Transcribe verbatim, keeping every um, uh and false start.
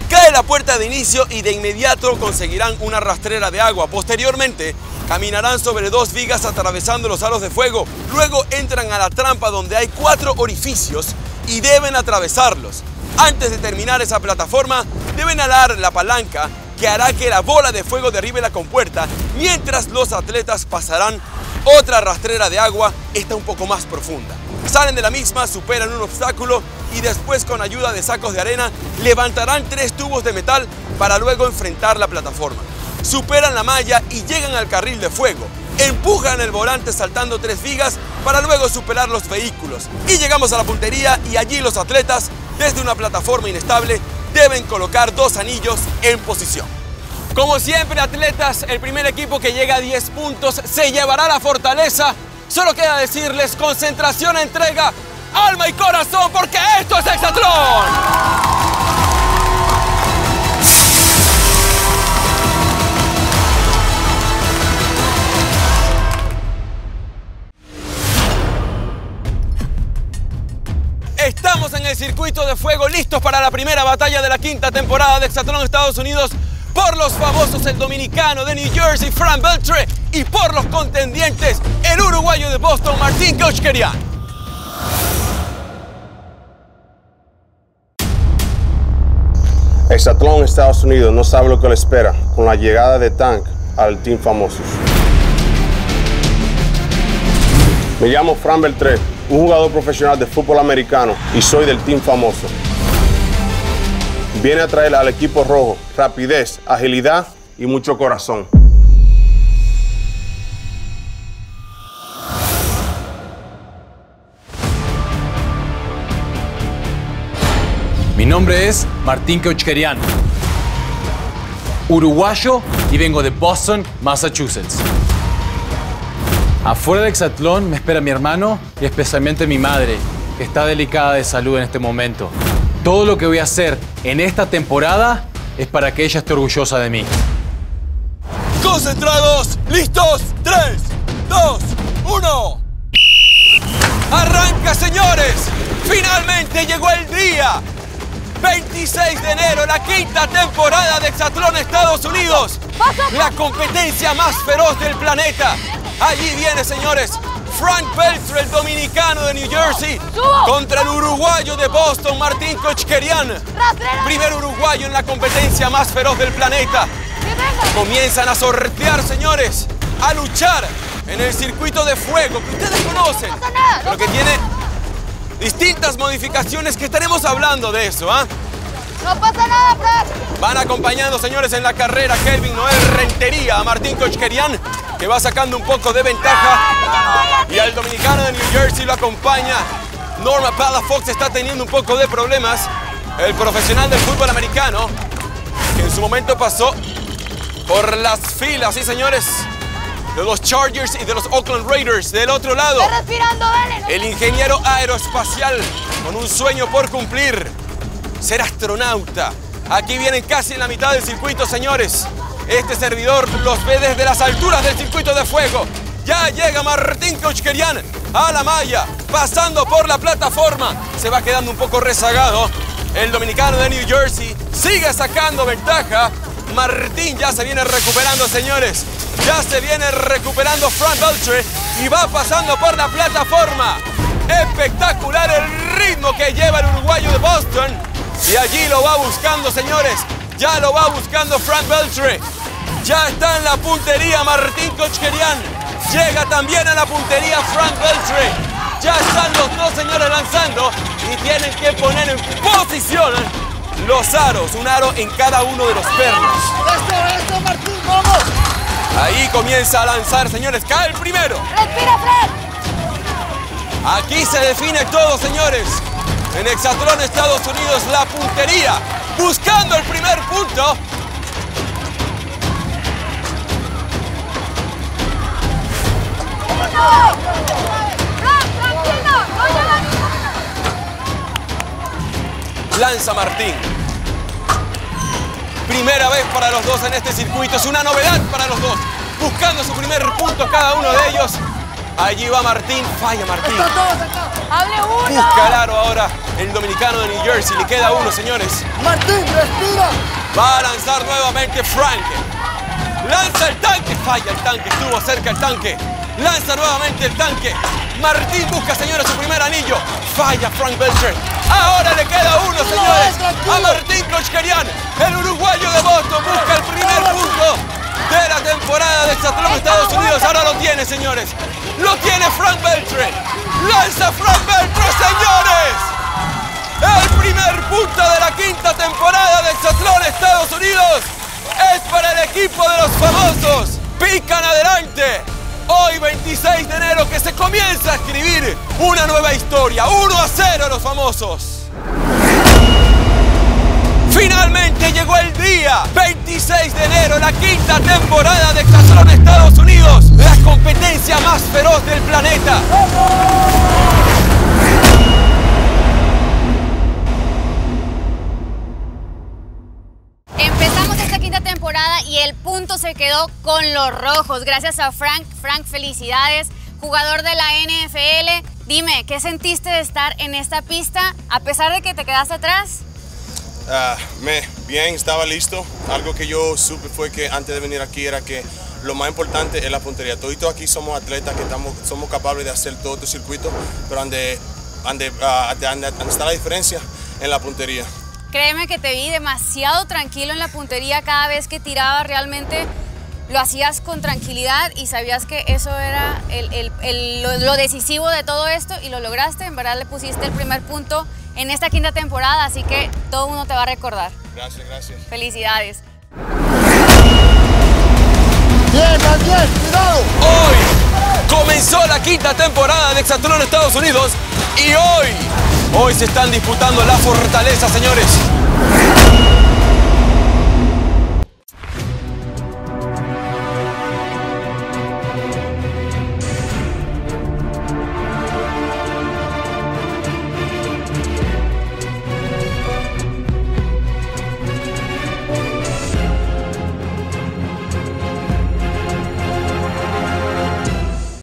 Cae la puerta de inicio y de inmediato conseguirán una rastrera de agua. Posteriormente, caminarán sobre dos vigas atravesando los aros de fuego. Luego entran a la trampa donde hay cuatro orificios y deben atravesarlos. Antes de terminar esa plataforma, deben alar la palanca que hará que la bola de fuego derribe la compuerta, mientras los atletas pasarán otra rastrera de agua, esta un poco más profunda. Salen de la misma, superan un obstáculo y después, con ayuda de sacos de arena, levantarán tres tubos de metal para luego enfrentar la plataforma. Superan la malla y llegan al carril de fuego. Empujan el volante saltando tres vigas para luego superar los vehículos. Y llegamos a la puntería y allí los atletas, desde una plataforma inestable, deben colocar dos anillos en posición. Como siempre, atletas, el primer equipo que llega a diez puntos se llevará la fortaleza. Solo queda decirles: concentración, entrega, alma y corazón, porque esto es Hexatlón. Estamos en el circuito de fuego, listos para la primera batalla de la quinta temporada de Hexatlón Estados Unidos. Por los famosos, el dominicano de New Jersey, Fran Beltre, y por los contendientes, el uruguayo de Boston, Martín Keuchkerian. Hexatlón Estados Unidos no sabe lo que le espera con la llegada de Tank al Team Famosos. Me llamo Fran Beltre, un jugador profesional de fútbol americano, y soy del Team Famoso. Viene a traer al equipo rojo rapidez, agilidad y mucho corazón. Mi nombre es Martín Keuchkerian, uruguayo, y vengo de Boston, Massachusetts. Afuera de Hexatlón me espera mi hermano y especialmente mi madre, que está delicada de salud en este momento. Todo lo que voy a hacer en esta temporada es para que ella esté orgullosa de mí. Concentrados, listos, tres, dos, uno. ¡Arranca, señores! ¡Finalmente llegó el día! veintiséis de enero, la quinta temporada de Hexatlón Estados Unidos. La competencia más feroz del planeta. Allí viene, señores, Frank Beltre, el dominicano de New Jersey, contra el uruguayo de Boston, Martín Keuchkerian. Primer uruguayo en la competencia más feroz del planeta. Comienzan a sortear, señores, a luchar en el circuito de fuego que ustedes conocen, pero que tiene distintas modificaciones, que estaremos hablando de eso, ¿ah? ¿eh? ¡No pasa nada, Fran! Van acompañando, señores, en la carrera Kelvin Noel Rentería a Martín Keuchkerian, que va sacando un poco de ventaja. Y al dominicano de New Jersey lo acompaña Norma Palafox. Está teniendo un poco de problemas. El profesional del fútbol americano, que en su momento pasó por las filas, sí, señores, de los Chargers y de los Oakland Raiders. Del otro lado, ¡Está respirando, dale! el ingeniero aeroespacial con un sueño por cumplir: ser astronauta. Aquí vienen casi en la mitad del circuito, señores. Este servidor los ve desde las alturas del circuito de fuego. Ya llega Martín Keuchkerian a la malla, pasando por la plataforma. Se va quedando un poco rezagado. El dominicano de New Jersey sigue sacando ventaja. Martín ya se viene recuperando, señores. Ya se viene recuperando Frank Beltre y va pasando por la plataforma. Espectacular el ritmo que lleva el uruguayo de Boston. Y allí lo va buscando, señores. Ya lo va buscando Frank Beltre. Ya está en la puntería Martín Keuchkerian. Llega también a la puntería Frank Beltre. Ya están los dos, señores, lanzando. Y tienen que poner en posición los aros. Un aro en cada uno de los pernos. ¡Esto, esto, Martín, vamos! Ahí comienza a lanzar, señores. Cae el primero. ¡Respira, Fran! Aquí se define todo, señores. En Hexatlón Estados Unidos, la puntería, buscando el primer punto. ¡No! ¡Fran, tranquilo! ¡No llega ninguno! Lanza Martín. Primera vez para los dos en este circuito. Es una novedad para los dos. Buscando su primer punto cada uno de ellos. Allí va Martín. Falla Martín. ¡Hable uno! Busca el aro ahora el dominicano de New Jersey. Le queda uno, señores. ¡Martín, respira! Va a lanzar nuevamente Frank. Lanza el tanque. Falla el tanque. Estuvo cerca el tanque. Lanza nuevamente el tanque. Martín busca, señores, su primer anillo. Falla Frank Belcher. Ahora le queda uno, señores. A Martín Kochkarian. El uruguayo de Boston busca el primer punto de la temporada de Hexatlón Estados Unidos. Ahora lo tiene, señores. Lo tiene Frank Belcher. Lanza Frank Belcher, señores. El primer punto de la quinta temporada de Hexatlón Estados Unidos es para el equipo de los famosos. Pican adelante. Hoy, veintiséis de enero, que se comienza a escribir una nueva historia. uno a cero los famosos. Finalmente llegó el día. veintiséis de enero, la quinta temporada de Hexatlón Estados Unidos. La competencia más feroz del planeta. Empezamos esta quinta temporada y el punto se quedó con los rojos. Gracias a Frank. Frank, felicidades. Jugador de la N F L. Dime, ¿qué sentiste de estar en esta pista a pesar de que te quedaste atrás? Uh, me, bien, estaba listo. Algo que yo supe fue que antes de venir aquí era que lo más importante es la puntería. Todos aquí somos atletas que estamos, somos capaces de hacer todo este circuito, pero donde, donde, uh, donde, donde está la diferencia en la puntería. Créeme que te vi demasiado tranquilo en la puntería. Cada vez que tirabas realmente lo hacías con tranquilidad y sabías que eso era el, el, el, lo, lo decisivo de todo esto y lo lograste. En verdad le pusiste el primer punto en esta quinta temporada, así que todo el mundo te va a recordar. Gracias, gracias. Felicidades. Bien, más bien, cuidado. Hoy comenzó la quinta temporada de Hexatlón Estados Unidos y hoy, hoy se están disputando la fortaleza, señores.